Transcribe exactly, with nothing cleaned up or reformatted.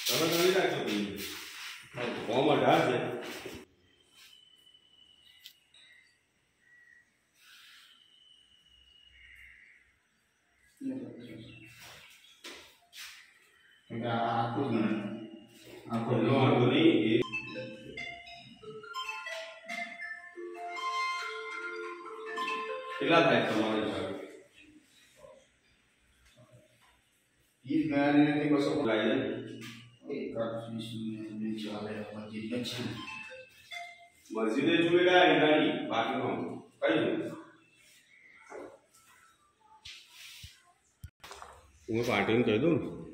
તમે ગણી રાખજો ભાઈ ફોર્મ અઢાર છે આખું ગણ આખું નો વાંધો નહીં કેટલા થાય તમારે હિસાબે વીસ ગણાની નથી બસો લાગે એકત્રીસ ને ચાલે પચીસ પચીસ મસ્જિદે જોઈ ગયા ગાડી બાકી નો કઈ હું પાર્ટીને કહી દઉં ને